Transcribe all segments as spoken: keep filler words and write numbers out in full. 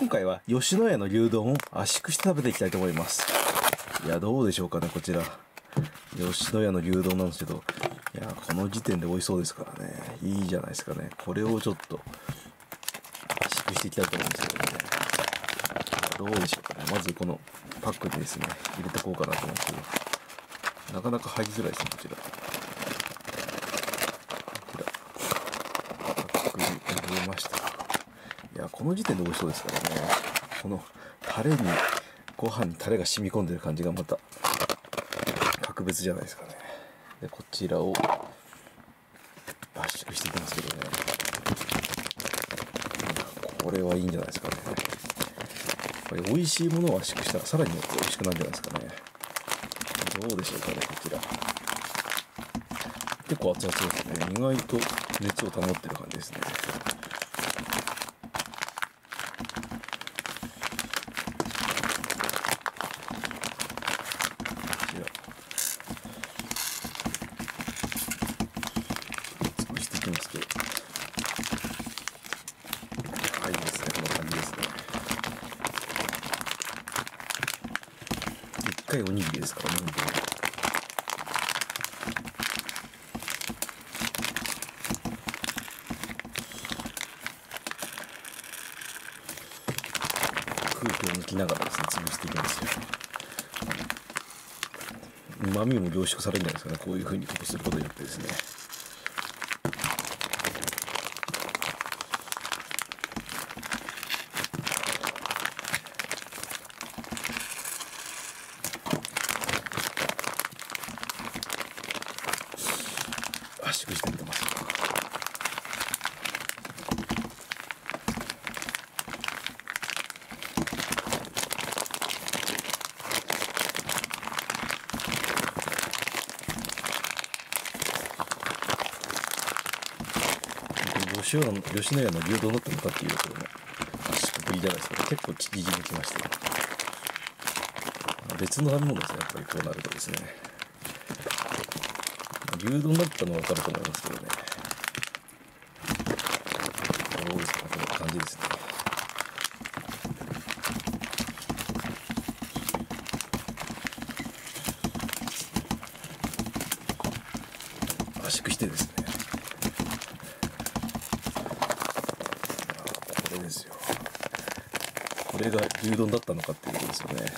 今回は吉野家の牛丼を圧縮して食べていきたいと思います。いや、どうでしょうかね、こちら。吉野家の牛丼なんですけど、いや、この時点で美味しそうですからね。いいじゃないですかね。これをちょっと圧縮していきたいと思うんですけどね。どうでしょうかね。まずこのパックにですね、入れてこうかなと思うんですけど、なかなか入りづらいですね、こちら。こちら。パックに入れました。いや、この時点で美味しそうですからね。このタレに、ご飯にタレが染み込んでる感じがまた格別じゃないですかね。で、こちらを圧縮していきますけどね。これはいいんじゃないですかね。やっぱり美味しいものを圧縮したらさらに美味しくなるんじゃないですかね。どうでしょうかね、こちら。結構熱々ですね。意外と熱を保ってる感じですね。潰していきますけど、はいですね、こんな感じですね。でっかいおにぎりですからね、本当に。空気を抜きながらですね、潰していきますよ。旨味も凝縮されるんじゃないですかね、こういう風にこうすることによってですね。圧縮してみてます。吉野家の吉野家の牛丼だったのかっていうところの圧縮ぶりじゃないですかね。結構縮みきましたよ。別の食べ物ですね、やっぱりこうなるとですね。牛丼だったのは分かると思いますけどね。どうですか、こんな感じですね。圧縮してですね。これですよ。これが牛丼だったのかっていうことですよね。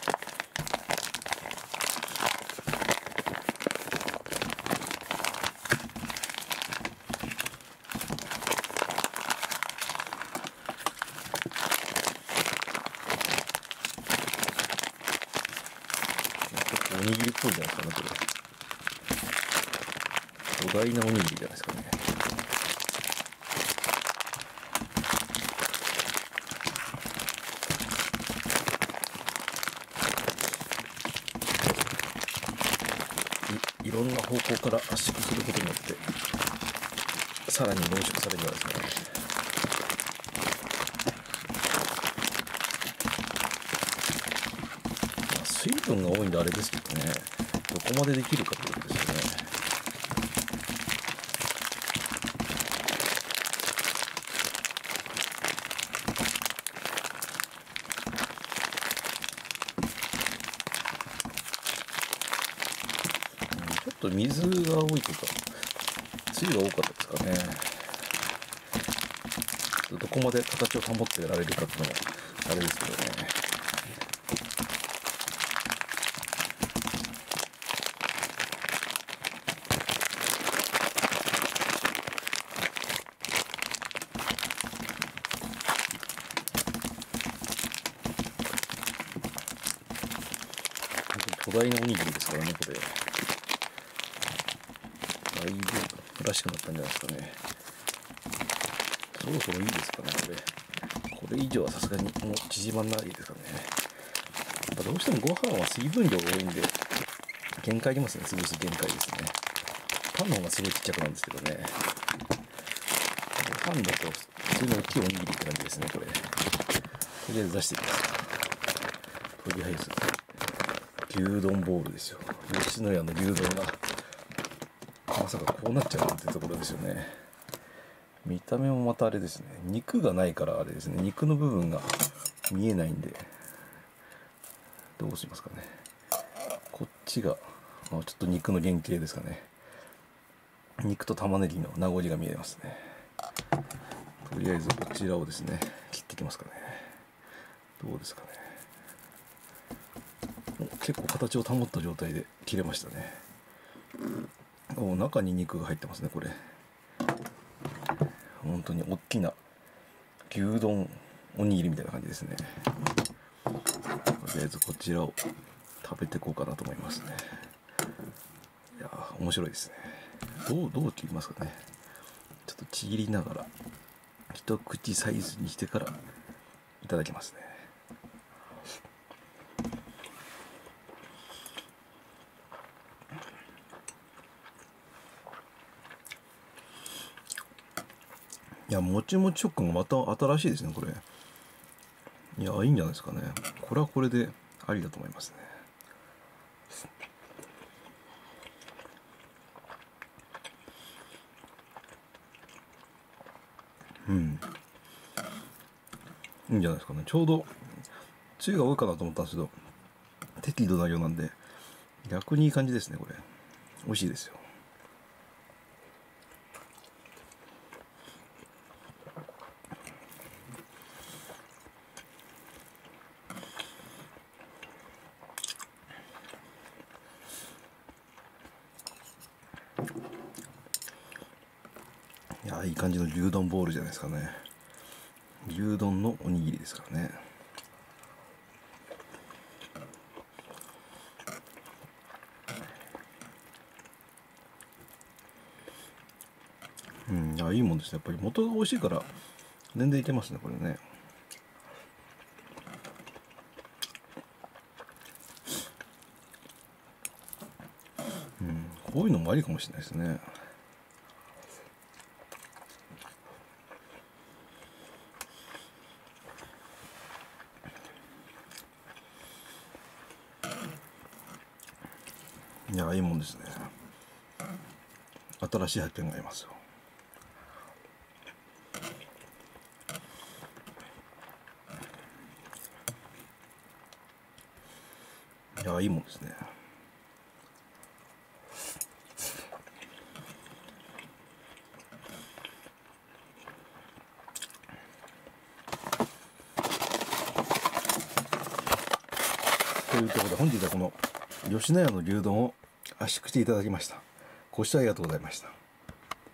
おにぎりっぽいんじゃないですかね、これ。巨大なおにぎりじゃないですかね。い, いろんな方向から圧縮することによってさらに濃縮されるんじゃないですかね。まあ、水分が多いんであれですけどね、どこまでできるかということですよね。ちょっと水が多いとか、つゆが多かったですかね。どこまで形を保ってられるかっていうのもあれですけどね。巨大なおにぎりですからね、これ。だいぶらしくなったんじゃないですかね。そろそろいいですかね、これ。これ以上はさすがにもう縮まんないですかね。やっぱどうしてもご飯は水分量が多いんで、限界ありますね、潰す限界ですね。パンの方がすごいちっちゃくなるんですけどね。パンだと普通の大きいおにぎりって感じですね、これ。とりあえず出してみます。とりあえず。牛丼ボールですよ。吉野家の牛丼がまさかこうなっちゃうなんてところですよね。 見た目もまたあれですね、肉がないからあれですね、肉の部分が見えないんで、どうしますかね。こっちが、まあ、ちょっと肉の原型ですかね。肉と玉ねぎの名残が見えますね。とりあえずこちらをですね、切っていきますかね。どうですかね。結構形を保った状態で切れましたね。お、中に肉が入ってますね、これ。本当に大きな牛丼おにぎりみたいな感じですね。とりあえずこちらを食べていこうかなと思いますね。いやー、面白いですね。どうどう切りますかね。ちょっとちぎりながら一口サイズにしてからいただきますね。いや、もちもち食感がまた新しいですね、これ。いや、いいんじゃないですかね。これはこれでありだと思いますね。うん。いいんじゃないですかね。ちょうど、つゆが多いかなと思ったんですけど、適度な量なんで、逆にいい感じですね、これ。美味しいですよ。いや、いい感じの牛丼ボールじゃないですかね。牛丼のおにぎりですからね。うん、いや、いいもんですね。やっぱり元が美味しいから全然いけますね、これね。うん、こういうのもありかもしれないですね。いや、いいもんですね。新しい発見がありますよ。いや、いいもんですね。というところで、本日はこの吉野家の牛丼を圧縮していただきました。ご視聴ありがとうございました。